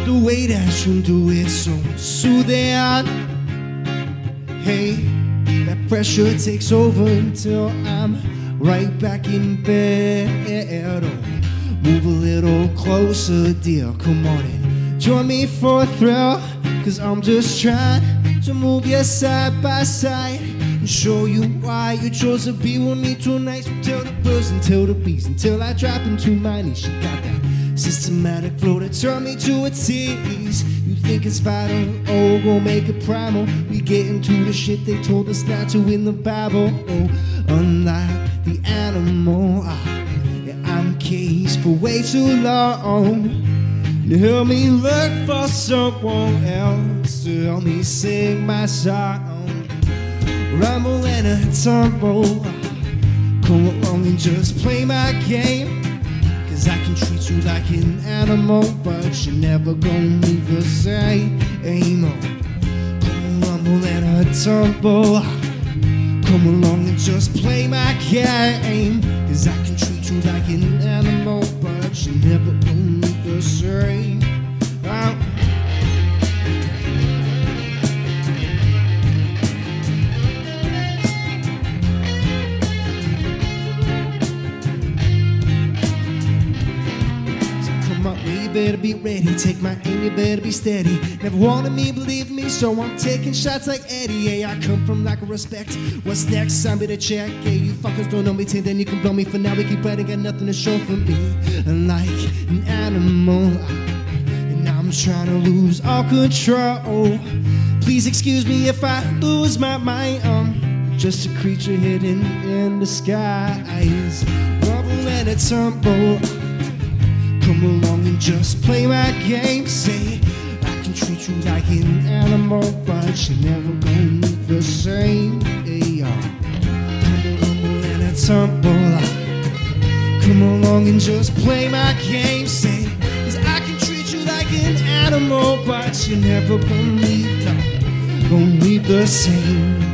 the way that you do it, so soothing. Hey, that pressure takes over until I'm right back in bed. Oh, move a little closer, dear, come on and join me for a thrill. Cause I'm just trying to move you side by side and show you why you chose to be with me tonight. So tell the birds and tell the bees until I drop into my knees. She got that systematic flow to turn me to a tease. You think it's vital, oh, gon' make it primal. We get into the shit they told us not to in the Bible. Oh, unlike the animal, yeah, I'm caged for way too long. You help me look for someone else to help me sing my song. Rumble and a tumble, come along and just play my game. Cause I can treat you like an animal, but you're never gonna be the same. Come rumble and a tumble, come along and just play my game. Cause I can treat you like an animal, but you're never gonna be the same. Better be ready, take my aim, you better be steady. Never wanted me, believe me, so I'm taking shots like Eddie. Yeah, I come from lack of respect. What's next? I'm gonna check. Yeah, you fuckers don't know me, till then you can blow me. For now we keep fighting, got nothing to show for me. Like an animal, and I'm trying to lose all control. Please excuse me if I lose my mind. I'm just a creature hidden in the skies. Rumble and a tumble, come along and just play my game. Say, I can treat you like an animal, but you're never gonna be the same. Hey, rumble and a tumble, come along and just play my game. Say, cause I can treat you like an animal, but you're never gonna be the same.